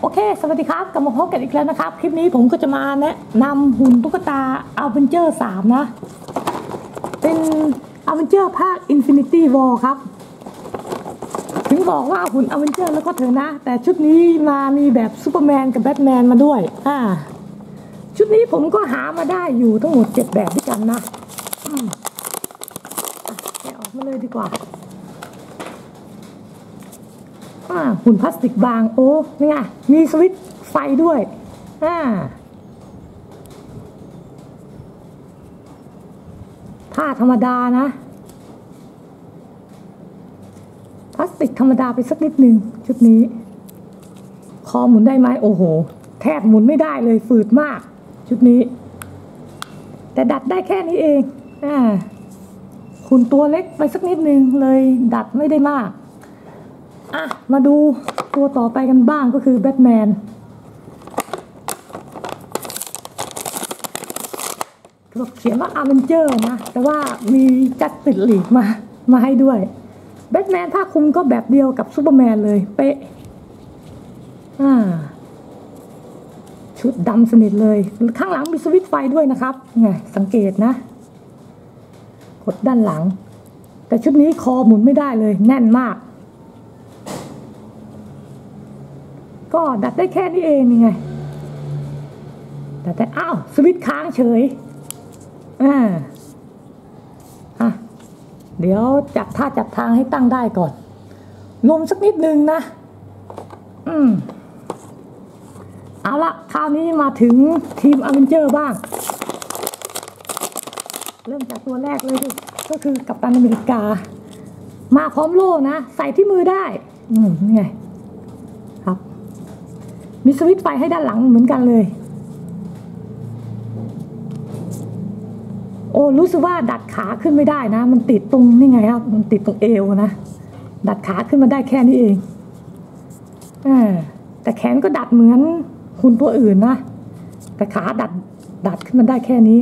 โอเคสวัสดีครับกลับมาพบกันอีกแล้วนะครับคลิปนี้ผมก็จะมาแนะนำหุ่นตุ๊กตา Avenger 3 นะเป็น Avenger ภาค Infinity War ครับถึงบอกว่าหุ่น Avenger แล้วก็เถอะนะแต่ชุดนี้มีแบบซูเปอร์แมนกับแบทแมนมาด้วยชุดนี้ผมก็หามาได้อยู่ทั้งหมด7แบบด้วยกันนะแกะออกมาเลยดีกว่าหุ่นพลาสติกบางโอ้นี่ไงมีสวิตช์ไฟด้วยผ้าธรรมดานะพลาสติกธรรมดาไปสักนิดนึงชุดนี้คอหมุนได้ไหมโอ้โหแทบหมุนไม่ได้เลยฝืดมากชุดนี้แต่ดัดได้แค่นี้เองหุ่นตัวเล็กไปสักนิดนึงเลยดัดไม่ได้มากมาดูตัวต่อไปกันบ้างก็คือแบทแมนเขียนว่า Avenger นะแต่ว่ามีจัดติดหลีกมาให้ด้วยแบทแมนผ้าคลุมก็แบบเดียวกับซูเปอร์แมนเลยเป๊ะชุดดำสนิทเลยข้างหลังมีสวิตช์ไฟด้วยนะครับไงสังเกตนะกดด้านหลังแต่ชุดนี้คอหมุนไม่ได้เลยแน่นมากก็ดัดได้แค่นี้เองนี่ไงแต่อ้าวสวิตช์ค้างเฉยเดี๋ยวจัดทางให้ตั้งได้ก่อนลมสักนิดนึงนะเอาละคราวนี้มาถึงทีมอเวนเจอร์บ้างเริ่มจากตัวแรกเลยก็คือกัปตันอเมริกามาพร้อมโล่นะใส่ที่มือได้นี่ไงครับมีสวิตช์ไฟให้ด้านหลังเหมือนกันเลยโอ้รู้สึกว่าดัดขาขึ้นไม่ได้นะมันติดตรงนี่ไงครับมันติดตรงเอวนะดัดขาขึ้นมาได้แค่นี้เองแต่แขนก็ดัดเหมือนหุ่นตัวอื่นนะแต่ขาดัดขึ้นมาได้แค่นี้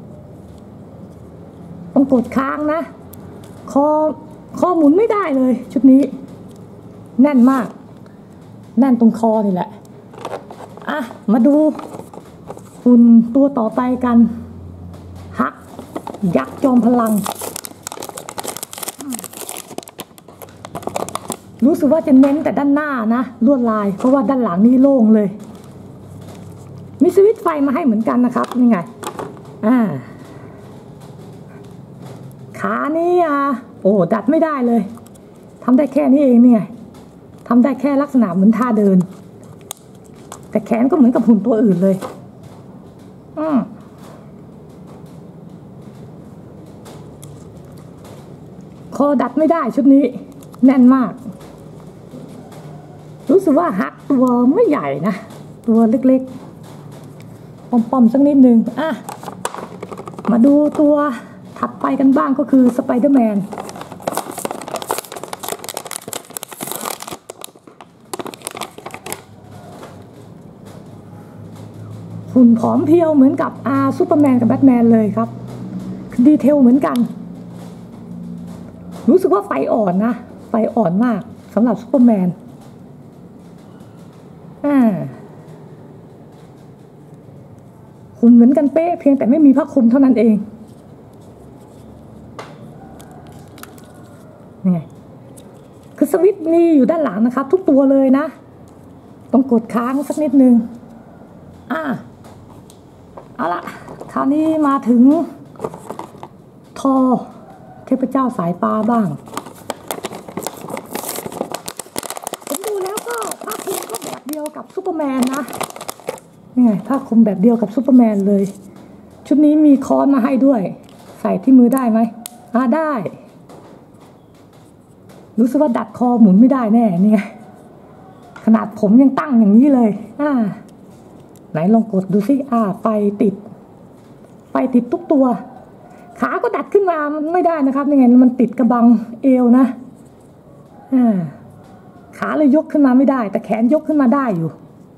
ต้องกดค้างนะคอหมุนไม่ได้เลยชุดนี้แน่นมากแน่นตรงคอนี่แหละมาดูหุ่นตัวต่อไปกันฮักยักษ์จอมพลังรู้สึกว่าจะเน้นแต่ด้านหน้านะลวดลายเพราะว่าด้านหลังนี่โล่งเลยมีสวิตช์ไฟมาให้เหมือนกันนะครับนี่ไงขานี่โอ้ดัดไม่ได้เลยทำได้แค่นี้เองเนี่ยทำได้แค่ลักษณะเหมือนท่าเดินแต่แขนก็เหมือนกับหุ่นตัวอื่นเลยคอดัดไม่ได้ชุดนี้แน่นมากรู้สึกว่าฮักตัวไม่ใหญ่นะตัวเล็กๆปอมๆสักนิดนึงมาดูตัวถัดไปกันบ้างก็คือสไปเดอร์แมนหุ่นผอมเพียวเหมือนกับซูเปอร์แมนกับแบทแมนเลยครับดีเทลเหมือนกันรู้สึกว่าไฟอ่อนนะไฟอ่อนมากสำหรับซูเปอร์แมนหุ่นเหมือนกันเป๊ะเพียงแต่ไม่มีผ้าคลุมเท่านั้นเองนี่ไงคือสวิตช์มีอยู่ด้านหลังนะครับทุกตัวเลยนะต้องกดค้างสักนิดนึงเอาละคราวนี้มาถึงทอเทพเจ้าสายฟ้าบ้างผมดูแล้วก็ผ้าคลุมก็แบบเดียวกับซูเปอร์แมนนะนี่ไงผ้าคลุมแบบเดียวกับซูเปอร์แมนเลยชุดนี้มีค้อนมาให้ด้วยใส่ที่มือได้ไหมได้รู้สึกว่าดัดคอหมุนไม่ได้แน่นี่ไงขนาดผมยังตั้งอย่างนี้เลยไหนลองกดดูสิไฟติดทุกตัวขาก็ดัดขึ้นมามันไม่ได้นะครับยังไงมันติดกระบังเอวนะขาเลยยกขึ้นมาไม่ได้แต่แขนยกขึ้นมาได้อยู่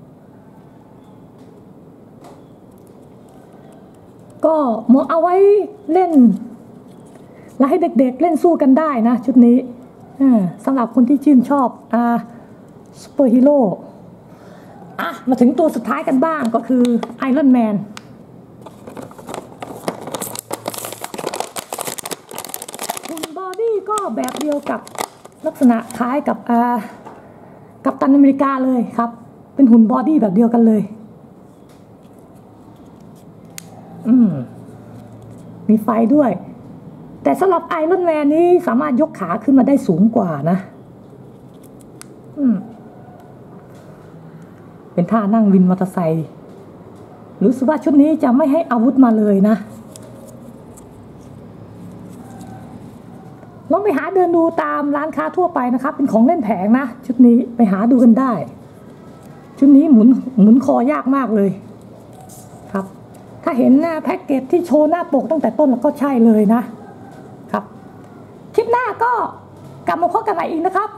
ก็เหมาะเอาไว้เล่นและให้เด็กๆเล่นสู้กันได้นะชุดนี้สำหรับคนที่ชื่นชอบซูเปอร์ฮีโร่ อมาถึงตัวสุดท้ายกันบ้างก็คือไอรอนแมนหุ่นบอดี้ก็แบบเดียวกับลักษณะคล้ายกับกัปตันอเมริกาเลยครับเป็นหุ่นบอดี้แบบเดียวกันเลยมีไฟด้วยแต่สำหรับไอรอนแมนนี้สามารถยกขาขึ้นมาได้สูงกว่านะเป็นท่านั่งวินมอเตอร์ไซค์รู้สึกว่าชุดนี้จะไม่ให้อาวุธมาเลยนะลองไปหาเดินดูตามร้านค้าทั่วไปนะครับเป็นของเล่นแผงนะชุดนี้ไปหาดูกันได้ชุดนี้หมุนคอยากมากเลยครับถ้าเห็นหน้าแพ็กเกจที่โชว์หน้าปกตั้งแต่ต้นแล้วก็ใช่เลยนะครับคลิปหน้าก็กลับมาพบกันใหม่อีกนะครับ